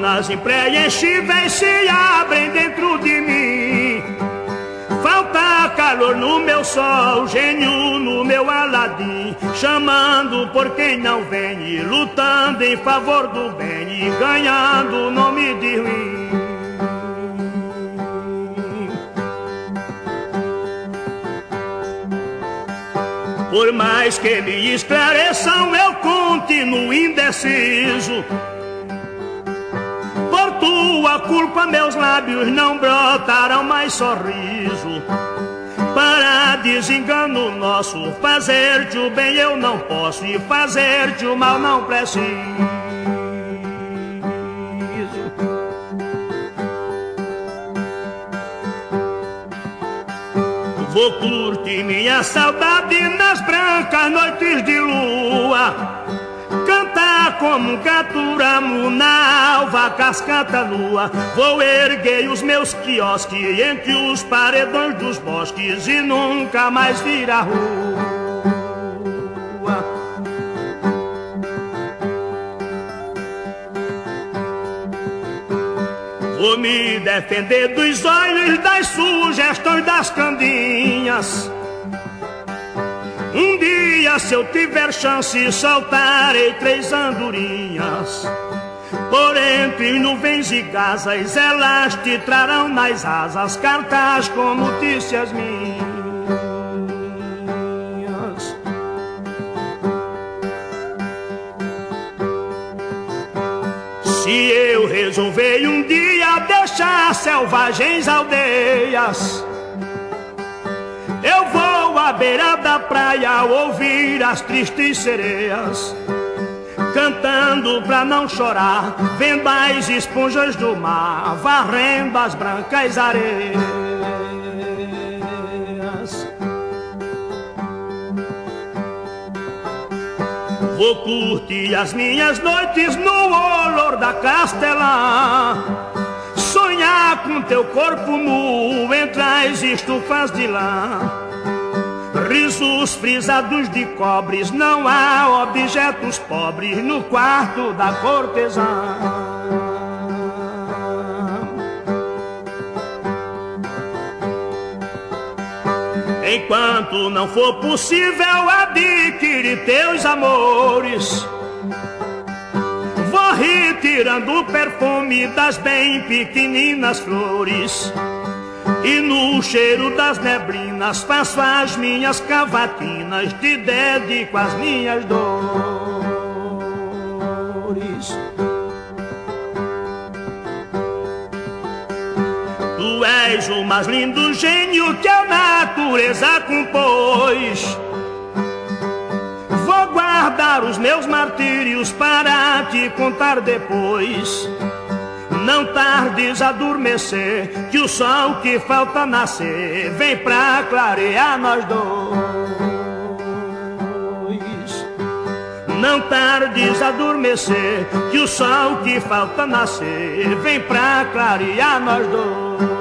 lacunas impreenchíveis se abrem dentro de mim. Falta calor no meu sol, gênio no meu Aladim, chamando por quem não vem, e lutando em favor do bem e ganhando o nome de ruim. Por mais que me esclareçam, eu continuo indeciso. Por tua culpa meus lábios não brotarão mais sorriso. Para desengano nosso, fazer-te o bem eu não posso, e fazer-te o mal não preciso. Vou curtir minha saudade nas brancas noites de lua, cantar como um gaturamo na alva cascata nua. Vou erguer os meus quiosques entre os paredões dos bosques e nunca mais vir à rua. Vou me defender dos olhos, das sugestões das candinhas. Um dia, se eu tiver chance, soltarei 3 andorinhas. Por entre nuvens e gasas, elas te trarão nas asas cartas com notícias minhas. Se eu resolver um dia deixar selvagens aldeias, eu vou à beira da praia ouvir as tristes sereias, cantando pra não chorar, vendo as esponjas do mar, varrendo as brancas areias. Vou curtir as minhas noites no olor da castelã, sonhar com teu corpo nu entre as estufas de lã. Risos frisados de cobres, não há objetos pobres no quarto da cortesã. Enquanto não for possível adquirir teus amores, vou retirando o perfume das bem pequeninas flores, e no cheiro das neblinas faço as minhas cavatinas, te dedico as minhas dores. Tu és o mais lindo gênio que a natureza compôs. Vou guardar os meus martírios para te contar depois. Não tardes a adormecer, que o sol que falta nascer vem pra clarear nós dois. Não tardes a adormecer, que o sol que falta nascer vem pra clarear nós dois.